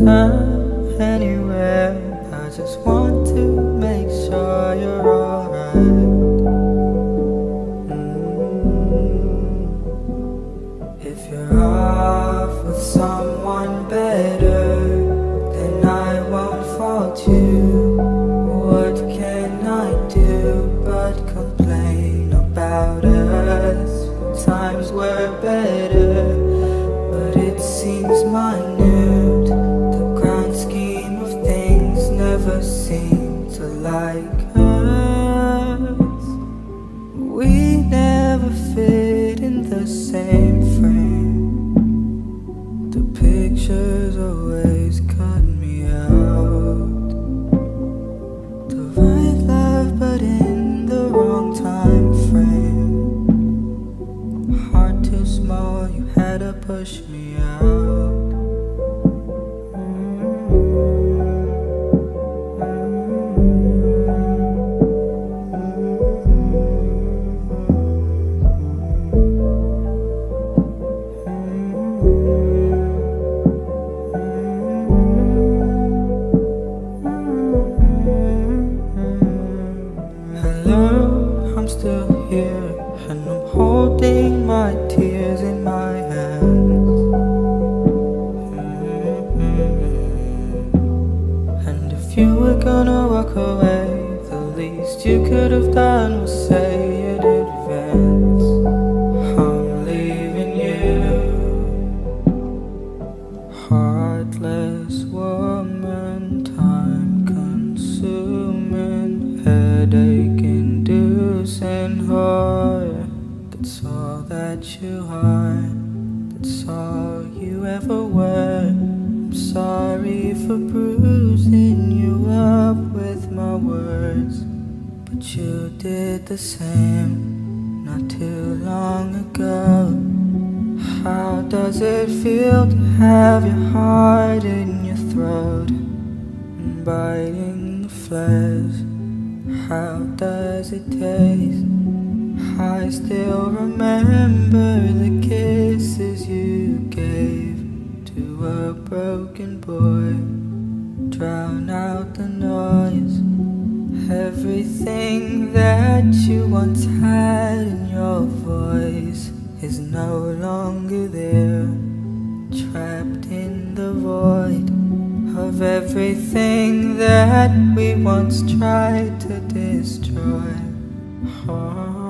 anytime, anywhere. I just want to make sure you're alright. If you're off with someone better, then I won't fault you. What can I do but complain about us? Times were better, but it seems minute. The grand scheme of things never seem to like us. We never fit in the same frame. The pictures always cut me out. The right love but in the wrong time frame. Heart too small, you had to push me out. Hello, I'm still here, and I'm holding my tears in my hands. And if you were gonna walk away, the least you could have done was say it in advance. I'm leaving you. Heartless woman, time consuming, headache inducing whore. That's all that you are, that's all you ever were. I'm sorry for bruising you up with my words, but you did the same not too long ago. How does it feel to have your heart in your throat and biting the flesh? How does it taste? I still remember the kisses you gave to a broken boy. Drown out the noise. Everything that you once had in your voice is no longer there. Trapped in the void of everything that we once tried to destroy. Oh.